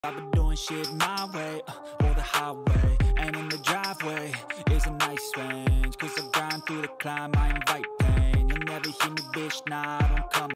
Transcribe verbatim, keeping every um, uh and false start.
I've been doing shit my way, uh, or the highway. And in the driveway is a nice range, cause I grind through the climb, I invite pain. You'll never hear me, bitch, nah, I don't come